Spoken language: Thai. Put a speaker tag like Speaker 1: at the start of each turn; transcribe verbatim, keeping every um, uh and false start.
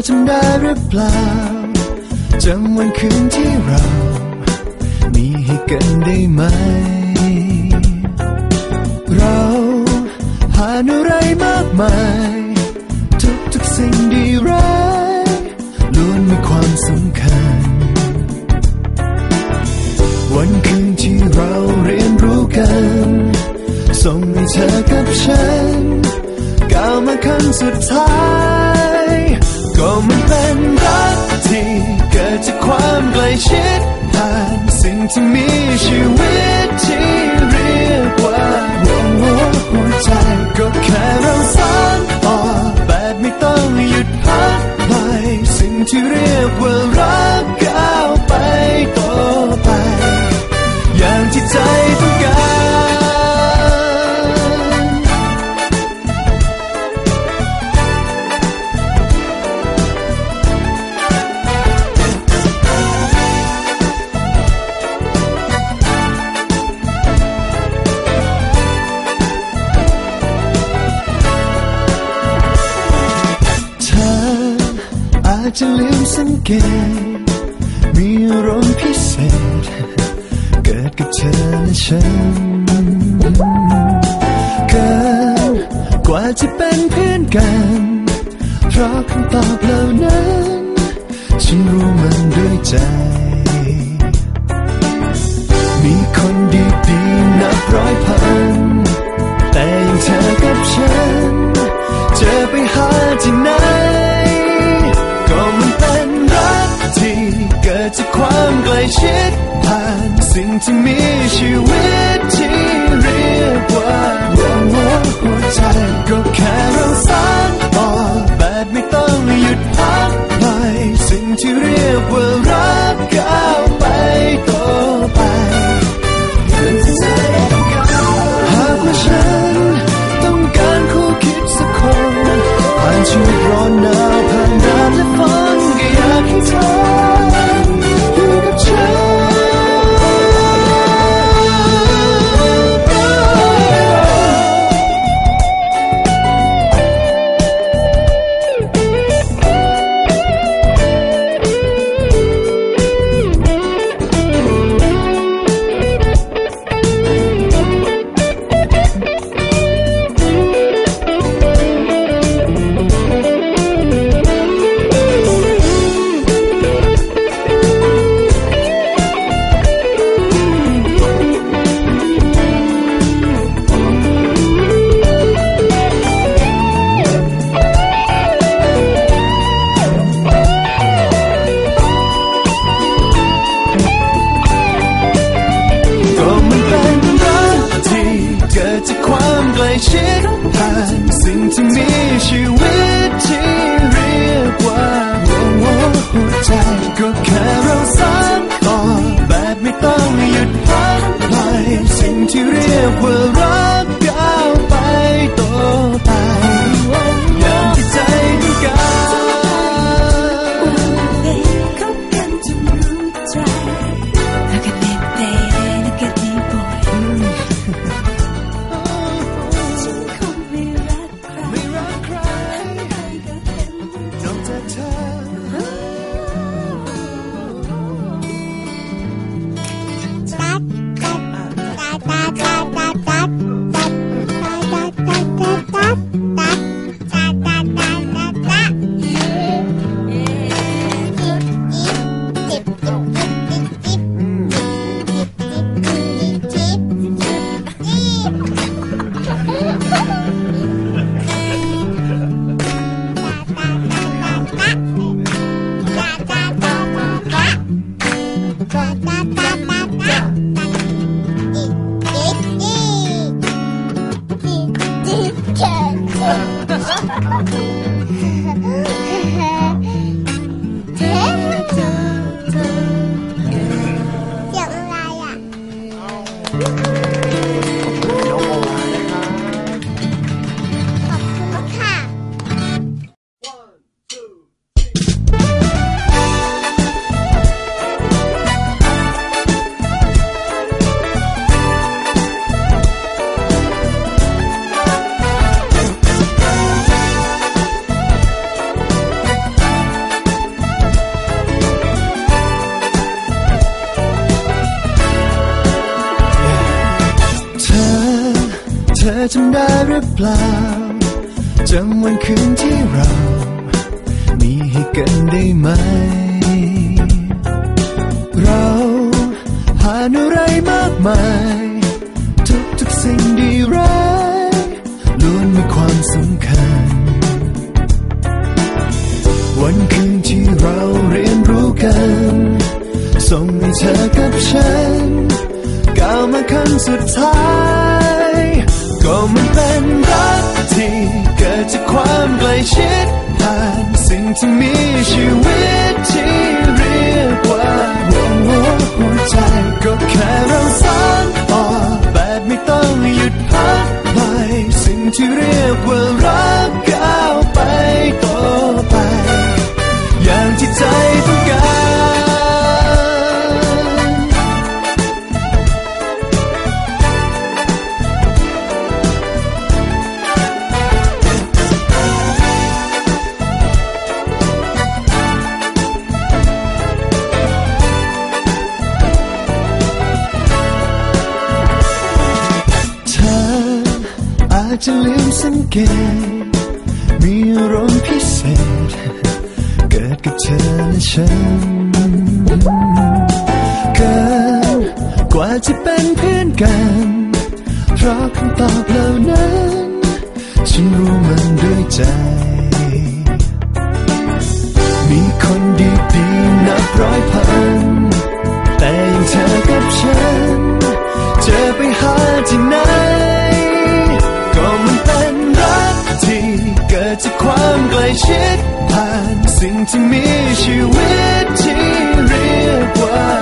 Speaker 1: จำได้หรือเปล่าจำวันคืนที่เรามีให้กันได้ไหมเราผ่านอะไรมากมายทุกๆสิ่งดีร้ายล้วนมีความสำคัญวันคืนที่เราเรียนรู้กันส่งให้เธอกับฉันก้าวมาขั้นสุดท้ายก็มันเป็นรักที่เกิดจากความใกล้ชิดผ่านสิ่งที่มีชีวิตที่เรียกว่าหัวใจก็แค่เราสานต่อแบบไม่ต้องหยุดพักไปสิ่งที่เรียกว่ารักก้าวไปต่อไปอย่างที่ใจต้องการจะลืมสังเกตมีอารมณ์พิเศษเกิดกับเธอและฉันเกินกว่าจะเป็นเพื่อนกันเพราะคำตอบเหล่านั้นฉันรู้มันด้วยใจมีคนดีๆนับร้อยพันแต่ยังเธอกับฉันจะไปหาที่ไหนก็มันเป็นรักที่เกิดจากความใกล้ชิดผ่านสิ่งที่มีชีวิตที่เรียกว่าหัวใจก็แค่เราสานต่อแบบไม่ต้องหยุดพักไปสิ่งที่เรียกว่ารักก้าวไปต่อไปหากว่าฉันต้องการคู่คิดสักคนผ่านชีวิตร้อนหนาวผ่านน้ำและฝนก็อยากให้เธออยู่กับฉันชิดผ่านสิ่งที่มีชีวิตที่เรียกว่าหัวใจก็แค่เราสานต่อแบบไม่ต้องหยุดพักไปสิ่งที่เรียกว่ารักก้าวไปต่อไปอย่างที่ใจต้องการคบกันจนรู้ใจ Look at me baby Look at me boy จำได้หรือเปล่าจำวันคืนที่เรามีให้กันได้ไหมเราผ่านอะไรมากมายทุกๆสิ่งดีร้ายล้วนมีความสำคัญวันคืนที่เราเรียนรู้กันส่งให้เธอกับฉันก้าวมาขั้นสุดท้ายก็มันเป็นรักที่เกิดจากความใกล้ชิดผ่านสิ่งที่มีชีวิตที่เรียกว่าหัวใจก็แค่เราสานต่อแบบไม่ต้องหยุดพักไปสิ่งที่เรียกว่ารักก้าวไปต่อไปอย่างที่ใจต้องการจะลืมสังเกตมีอารมณ์พิเศษเกิดกับเธอและฉันเกินกว่าจะเป็นเพื่อนกันเพราะคำตอบเหล่านั้นฉันรู้มันด้วยใจมีคนดีๆนับร้อยพันแต่ยังเธอกับฉันจะไปหาที่ไหนก็มันเป็นรักที่เกิดจากความใกล้ชิดผ่านสิ่งที่มีชีวิตที่เรียกว่า